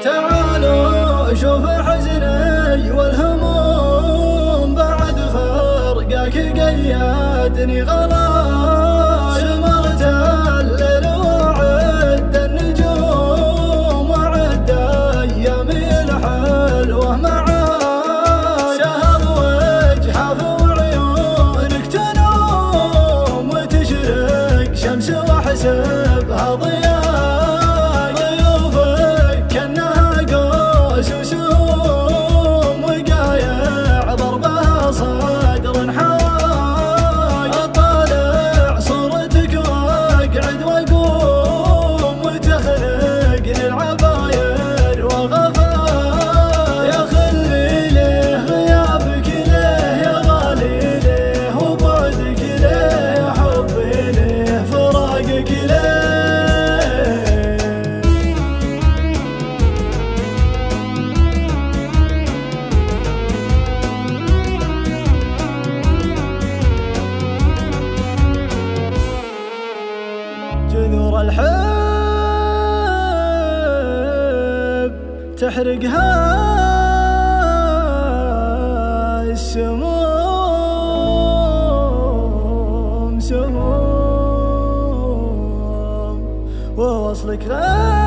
تعالوا شوف حزني والهموم بعد فرقك قيدني غلاش. شمرت الليل وعد النجوم وعد ايامي الحلوه معاك. شهر وجحف وعيونك تنوم وتشرق شمس واحسبها ضياء. جذور الحب تحرقها السموم سموم، ووصلك غير